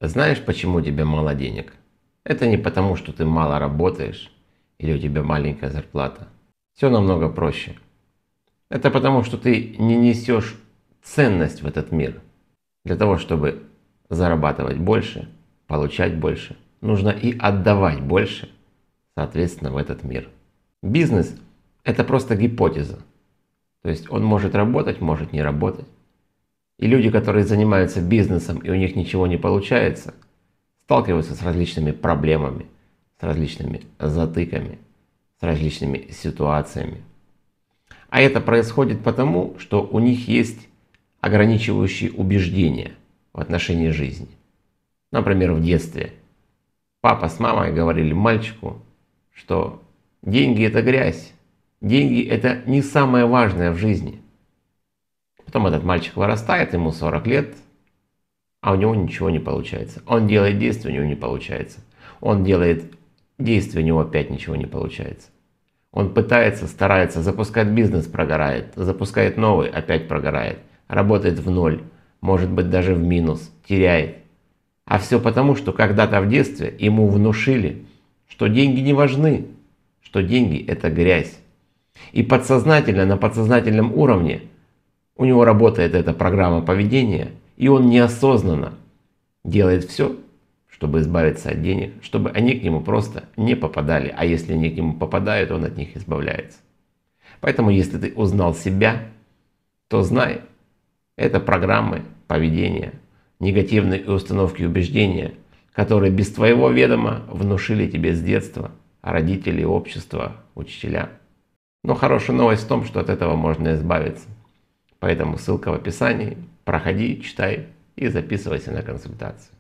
Знаешь, почему у тебя мало денег? Это не потому, что ты мало работаешь или у тебя маленькая зарплата. Все намного проще. Это потому, что ты не несешь ценность в этот мир. Для того, чтобы зарабатывать больше, получать больше, нужно и отдавать больше, соответственно, в этот мир. Бизнес – это просто гипотеза. То есть он может работать, может не работать. И люди, которые занимаются бизнесом и у них ничего не получается, сталкиваются с различными проблемами, с различными затыками, с различными ситуациями. А это происходит потому, что у них есть ограничивающие убеждения в отношении жизни. Например, в детстве папа с мамой говорили мальчику, что деньги – это грязь, деньги – это не самое важное в жизни. Потом этот мальчик вырастает, ему 40 лет, а у него ничего не получается. Он делает действия, у него не получается. Он делает действия, у него опять ничего не получается. Он пытается, старается, запускает бизнес, прогорает, запускает новый, опять прогорает, работает в ноль, может быть даже в минус, теряет. А все потому, что когда-то в детстве ему внушили, что деньги не важны, что деньги – это грязь. И подсознательно, на подсознательном уровне у него работает эта программа поведения, и он неосознанно делает все, чтобы избавиться от денег, чтобы они к нему просто не попадали. А если они к нему попадают, он от них избавляется. Поэтому, если ты узнал себя, то знай, это программы поведения, негативные установки и убеждения, которые без твоего ведома внушили тебе с детства родители, общество, учителя. Но хорошая новость в том, что от этого можно избавиться. Поэтому ссылка в описании. Проходи, читай и записывайся на консультацию.